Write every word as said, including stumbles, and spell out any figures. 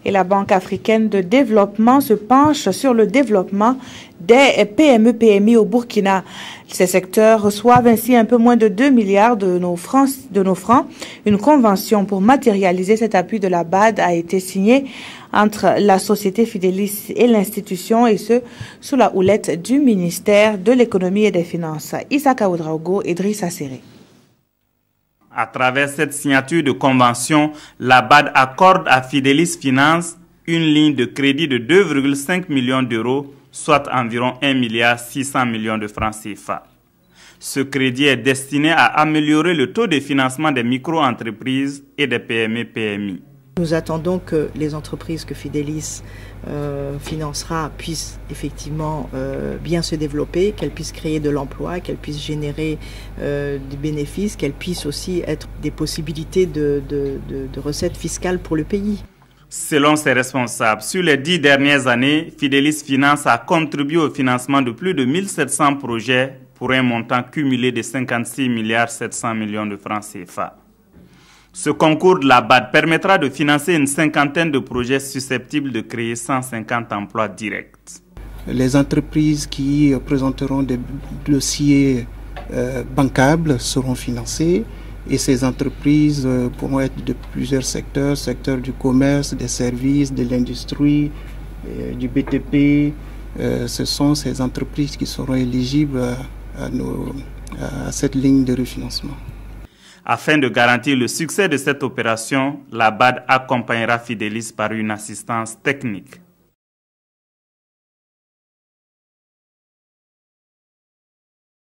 Et la Banque africaine de développement se penche sur le développement des P M E P M I au Burkina. Ces secteurs reçoivent ainsi un peu moins de deux milliards de nos francs. De nos francs. Une convention pour matérialiser cet appui de la B A D a été signée entre la société Fidelis et l'institution, et ce, sous la houlette du ministère de l'Économie et des Finances. Isaka Oudraogo et Idrissa Serré. À travers cette signature de convention, la B A D accorde à Fidelis Finance une ligne de crédit de deux virgule cinq millions d'euros, soit environ un milliard six cents millions de francs C F A. Ce crédit est destiné à améliorer le taux de financement des micro-entreprises et des P M E P M I. Nous attendons que les entreprises que Fidelis euh, financera puissent effectivement euh, bien se développer, qu'elles puissent créer de l'emploi, qu'elles puissent générer euh, des bénéfices, qu'elles puissent aussi être des possibilités de, de, de, de recettes fiscales pour le pays. Selon ses responsables, sur les dix dernières années, Fidelis Finance a contribué au financement de plus de mille sept cents projets pour un montant cumulé de cinquante-six milliards sept cents millions de francs C F A. Ce concours de la B A D permettra de financer une cinquantaine de projets susceptibles de créer cent cinquante emplois directs. Les entreprises qui présenteront des dossiers euh, bancables seront financées, et ces entreprises euh, pourront être de plusieurs secteurs, secteur du commerce, des services, de l'industrie, euh, du B T P. Euh, ce sont ces entreprises qui seront éligibles à, à, nos, à cette ligne de refinancement. Afin de garantir le succès de cette opération, la B A D accompagnera Fidelis par une assistance technique.